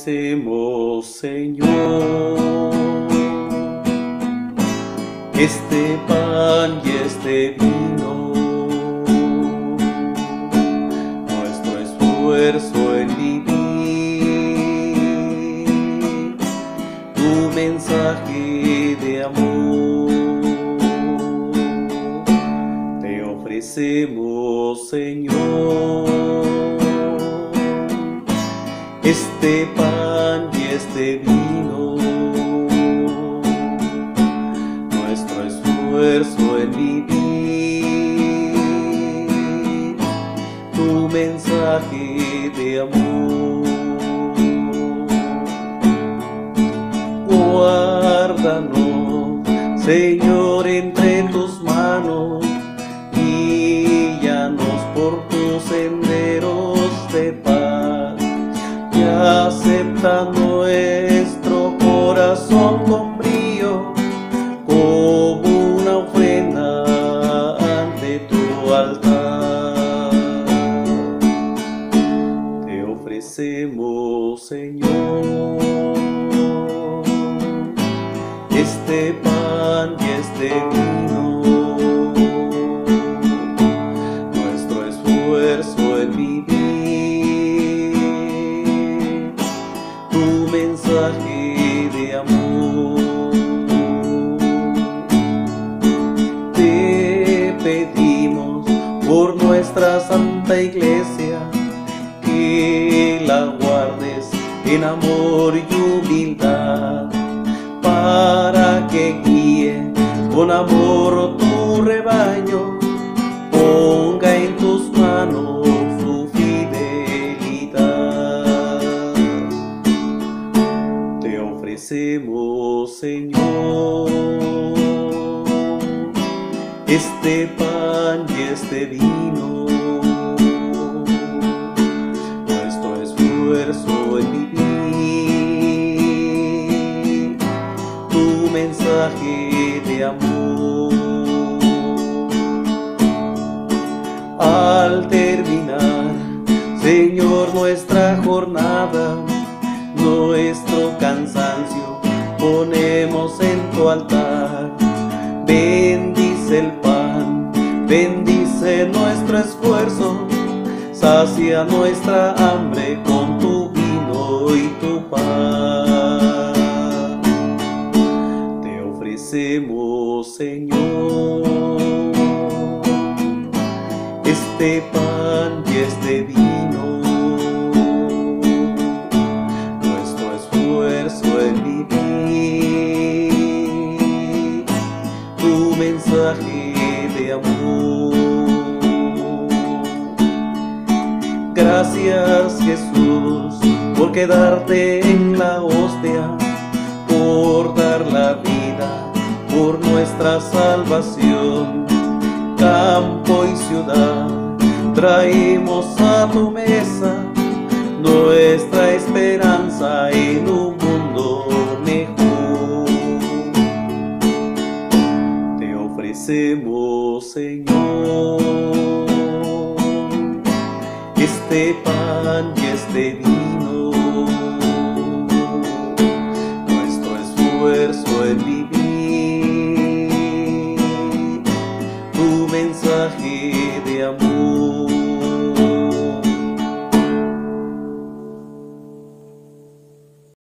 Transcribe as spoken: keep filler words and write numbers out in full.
ofrecemos, Señor, este pan y este vino, nuestro esfuerzo en vivir tu mensaje de amor. Te ofrecemos, Señor, este pan y este vino, nuestro esfuerzo en vivir tu mensaje de amor. Guárdanos, Señor, entre tus manos, guíanos por tus senderos de paz, y acepta nuestro corazón con brío como una ofrenda ante tu altar. Te ofrecemos, Señor, este pan y este vino, nuestro esfuerzo en vivir tu mensaje de amor. Te pedimos por nuestra Santa Iglesia que la guardes en amor y humildad, para que guíe con amor tu rebaño, ponga en tus manos su fidelidad. Te ofrecemos, Señor, este pan y este vino, nuestro esfuerzo en vivir tu mensaje de amor. Al terminar, Señor, nuestra jornada, nuestro cansancio ponemos en tu altar. Bendice el pan, bendice nuestro esfuerzo, sacia nuestra hambre con tu vino y tu pan. Te ofrecemos, Señor, este pan y este vino, nuestro esfuerzo en vivir tu mensaje de amor. Gracias, Jesús, por quedarte en la hostia, por dar la vida por nuestra salvación. Campo y ciudad traemos a tu mesa nuestra esperanza en un mundo mejor. Te ofrecemos, Señor, este pan y este vino, nuestro esfuerzo en vivir tu mensaje de amor.